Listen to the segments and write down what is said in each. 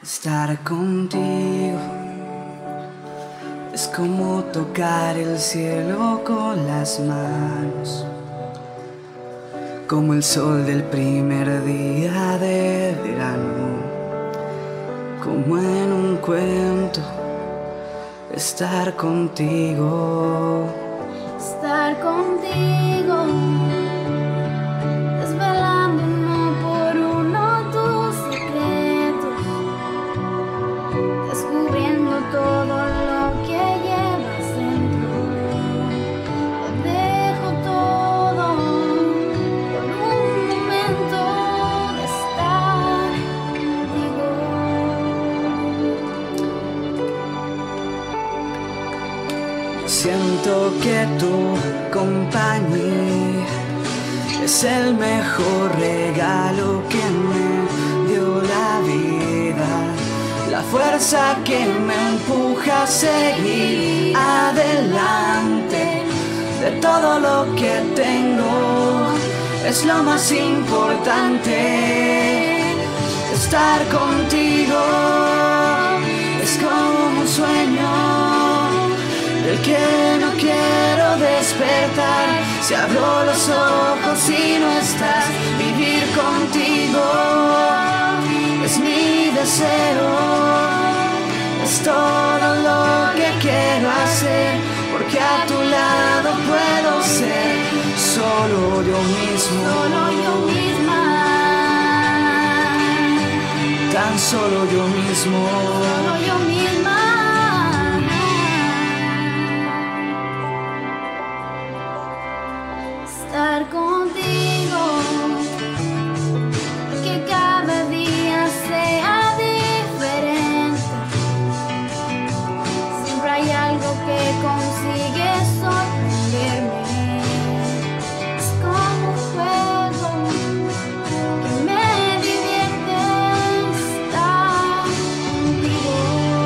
Estar contigo es como tocar el cielo con las manos, como el sol del primer día de verano, como en un cuento. Estar contigo, estar contigo, desvelando uno por uno tus secretos, descubriendo todo lo que llevas dentro. Lo dejo todo por un momento de estar contigo. Siento que tu compañía es el mejor regalo que me dio la vida, la fuerza que me empuja a seguir adelante. De todo lo que tengo es lo más importante. Estar contigo es como un sueño del que no quiero despertar. Si abro los ojos y no estás, vivir contigo es mi deseo. Es todo lo que quiero hacer, porque a tu lado puedo ser solo yo mismo, Solo yo misma, tan solo yo mismo. solo yo misma. Estar contigo, que cada día sea diferente. Siempre hay algo que consigue sorprenderme. Es como un juego que me divierte estar contigo.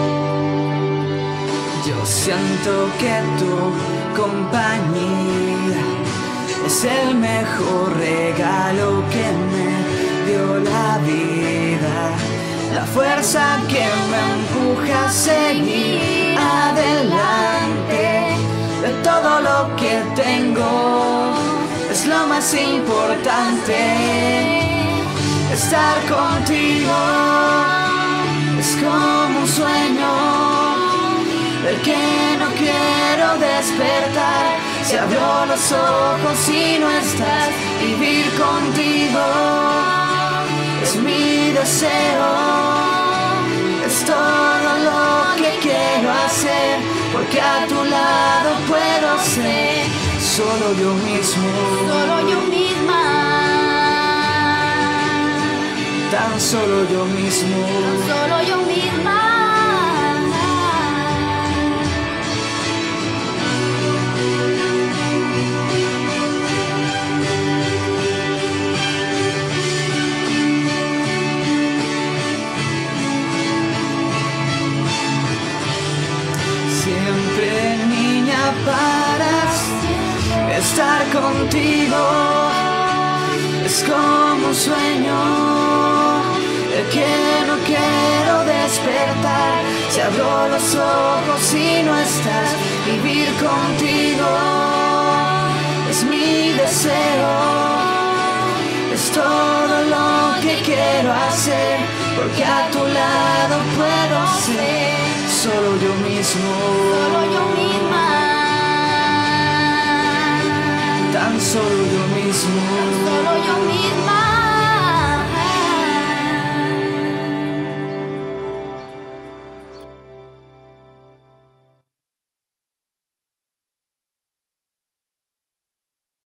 Yo siento que tu compañía es el mejor regalo que me dio la vida, la fuerza que me empuja a seguir adelante. De todo lo que tengo es lo más importante. Estar contigo es como un sueño del que no quiero despertar. Si abro los ojos y no estás, vivir contigo es mi deseo. Es todo lo que quiero hacer, porque a tu lado puedo ser solo yo mismo, Solo yo misma, tan solo yo mismo. solo yo misma. Siempre, niña, para estar contigo es como un sueño del que no quiero despertar. Si abro los ojos y no estás, vivir contigo es mi deseo. Es todo lo que quiero hacer, porque a tu lado puedo ser solo yo mismo, Solo yo misma, tan solo yo mismo.